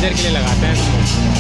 देर के लिए लगाते हैं इसको।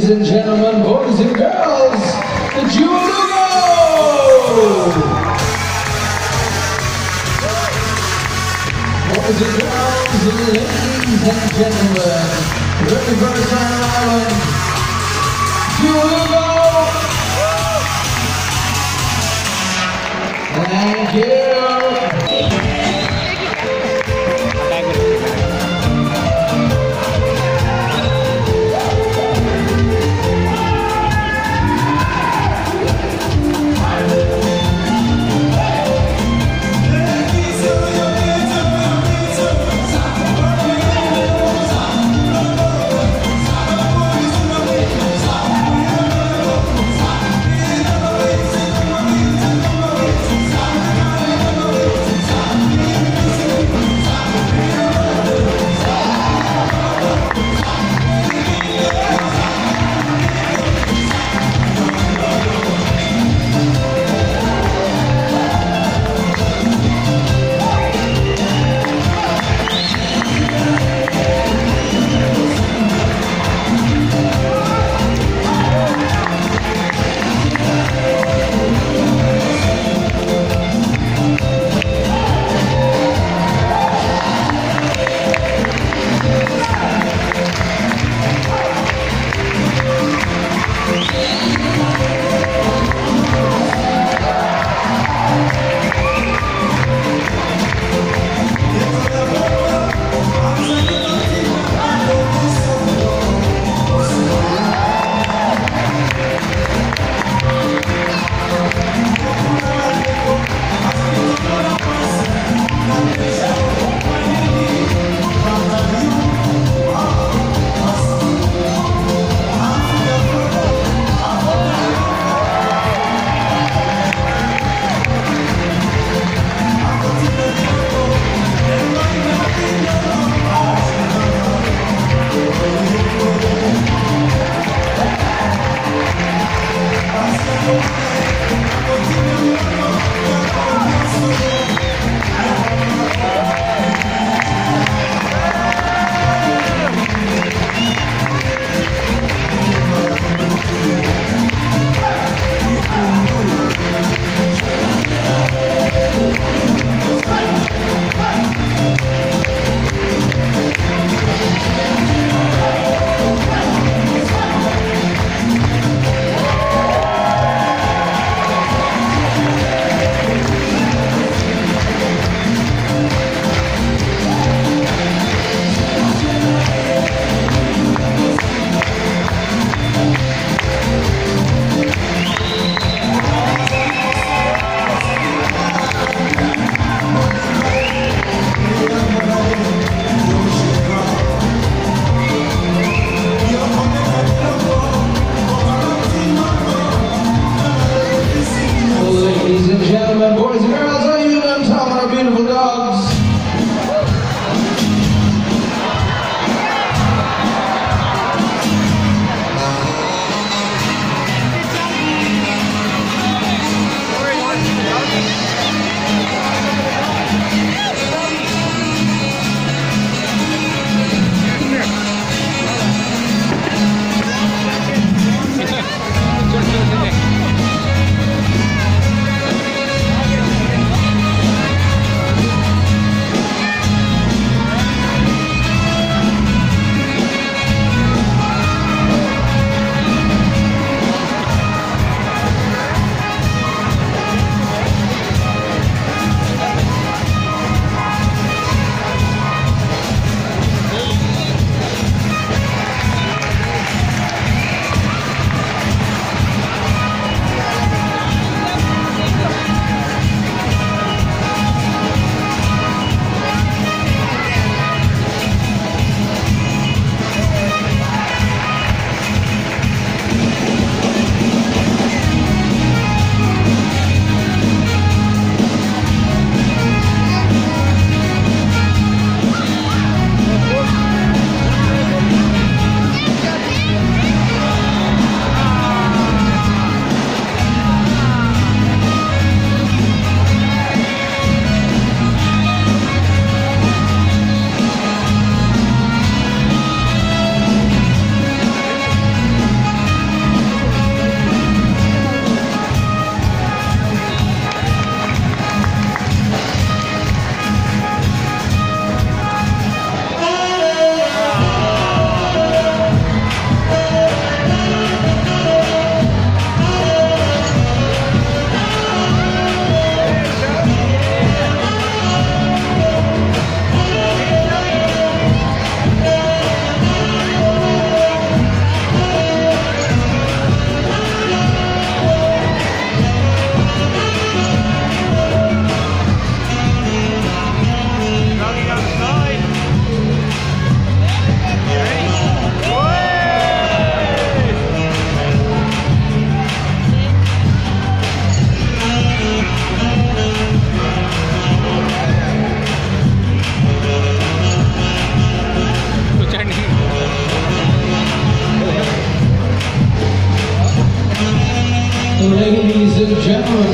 Ladies and gentlemen, boys and girls, the Judo! Boys and girls, ladies and gentlemen, ready for the Ireland Judo! Thank you!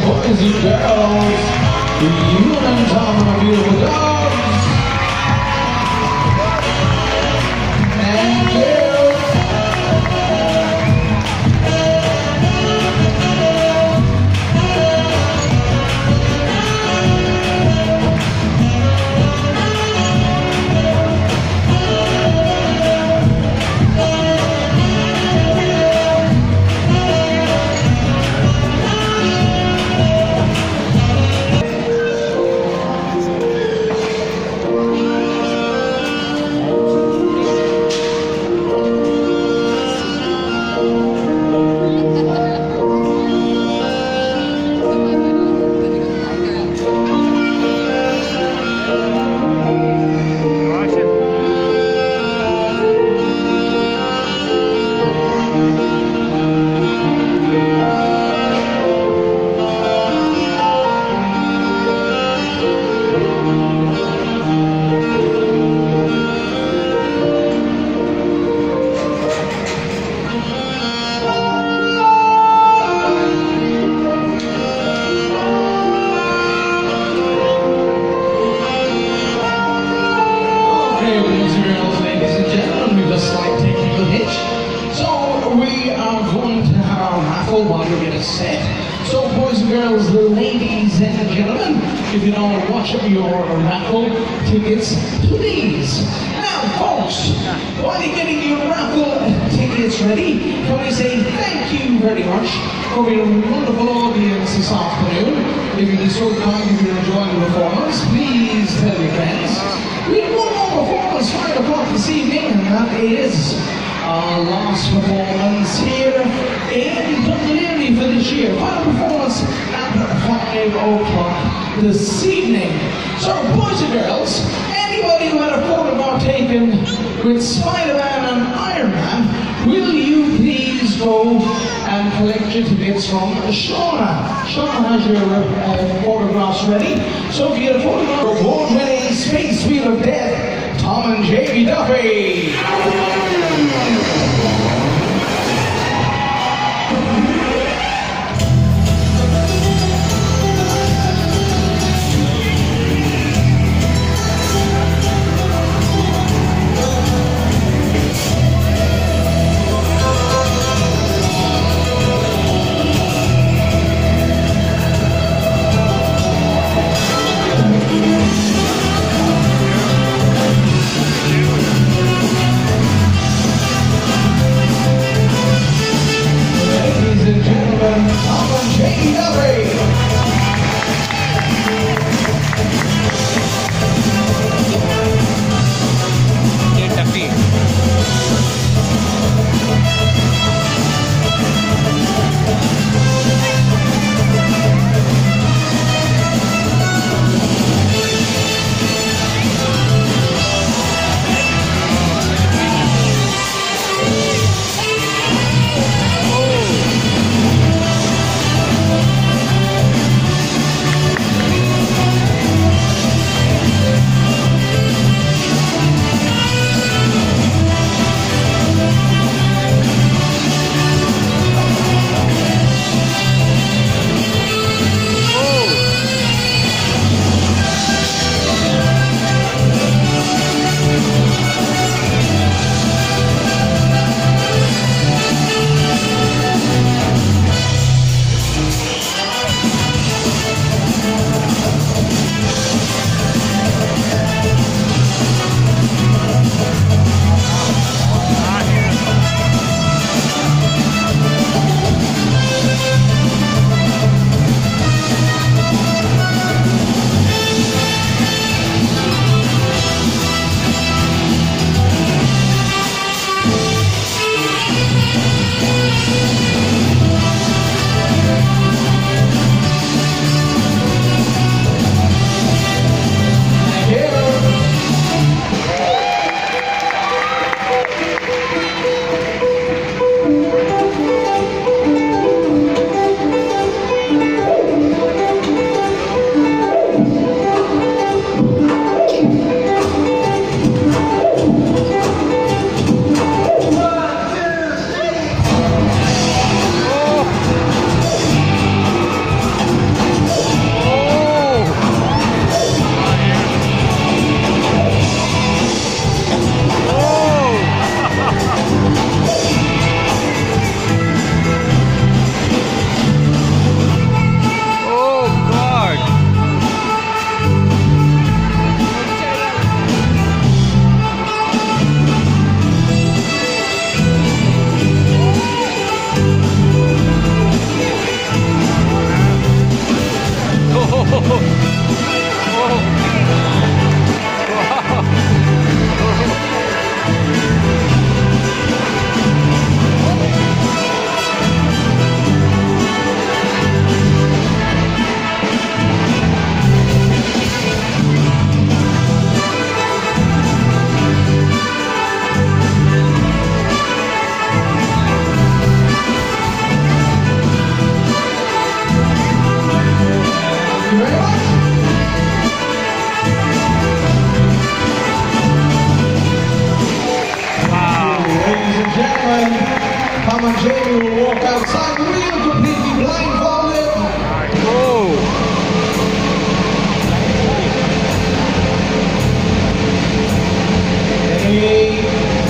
boys and girls, you and Tom are beautiful dogs. Thank you. While you get a set. So boys and girls, ladies and gentlemen, if you don't watch up your raffle tickets, please. Now folks, while you're getting your raffle tickets ready, can we say thank you very much for your wonderful audience this afternoon. If you be so kind, if you're enjoying the performance, please tell your friends. We have one more performance 5 o'clock this evening, and that is our last performance here in Dunleary for this year. Final performance at 5 o'clock this evening. So boys and girls, anybody who had a photograph taken with Spider-Man and Iron Man, will you please go and collect your tickets from Shauna? Shauna has your photographs ready. So if you get a photograph of award-winning Space Wheel of Death, Tom and Jamie Duffy. Tom and Jamie will walk outside the wheel completely blindfolded. Hey.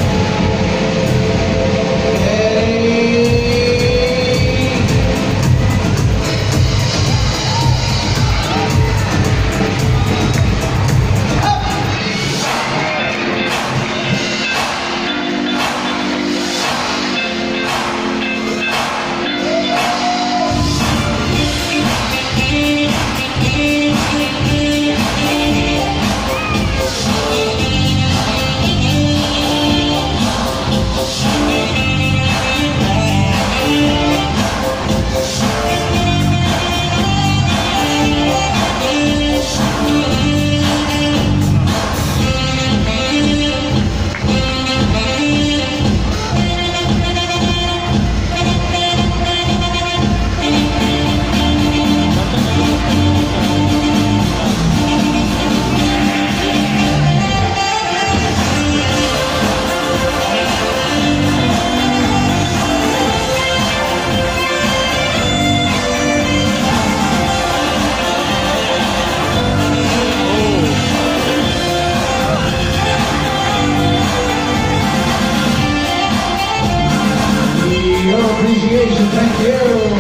Thank you.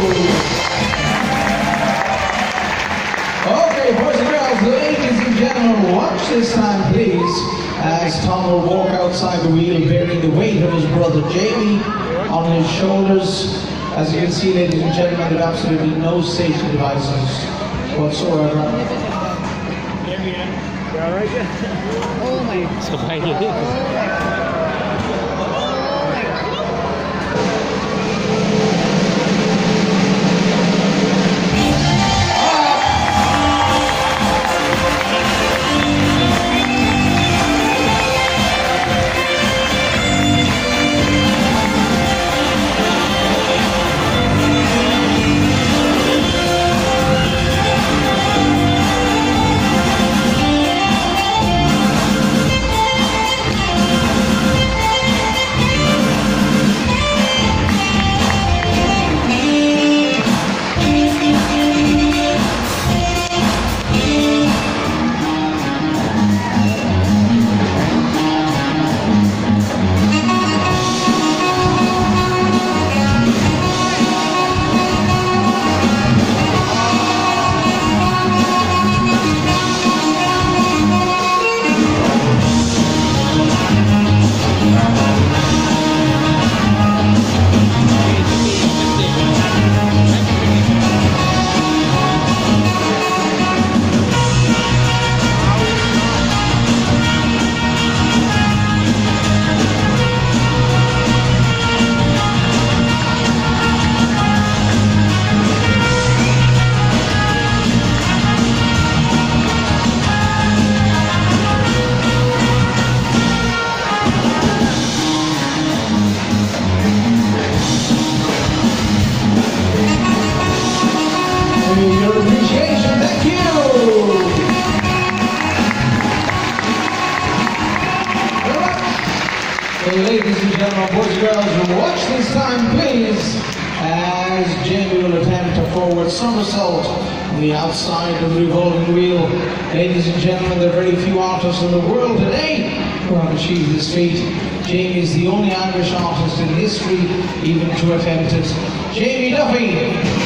Okay, boys and girls, ladies and gentlemen, watch this time, please, as Tom will walk outside the wheel bearing the weight of his brother Jamie on his shoulders. As you can see, ladies and gentlemen, there are absolutely no safety devices whatsoever. You alright? Oh my. Your appreciation, thank you. Ladies and gentlemen, boys and girls, watch this time, please, as Jamie will attempt a forward somersault on the outside of the revolving wheel. Ladies and gentlemen, there are very few artists in the world today who have achieved this feat. Jamie is the only Irish artist in history even to attempt it. Jamie Duffy.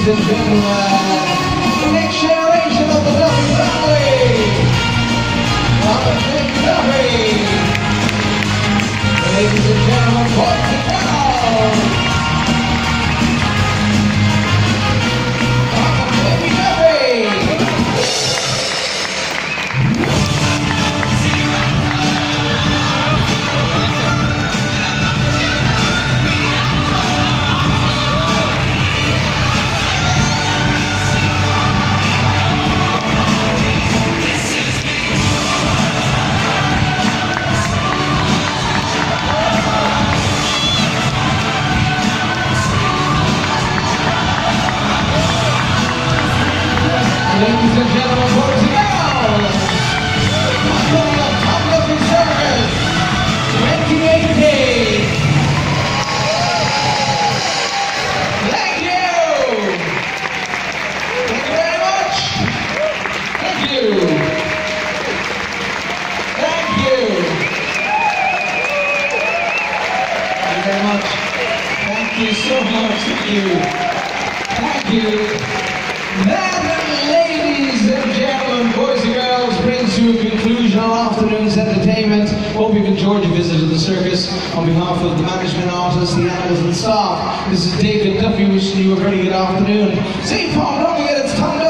and gentlemen, the next generation of the Duffy family. Jamie Duffy. Ladies and gentlemen, boys and girls. Jamie Duffy. Ladies and gentlemen, boys and girls, welcome to Duffy Circus 2018. Thank you. Thank you very much. Thank you. Thank you. Thank you very much. Thank you so much. Thank you. Thank you. That, ladies and gentlemen, boys and girls, brings to a conclusion our afternoon's entertainment. Hope you've enjoyed your visit to the circus. On behalf of the management, artists, the animals and staff, this is David Duffy wishing you a very good afternoon. St. Paul, don't forget it's time to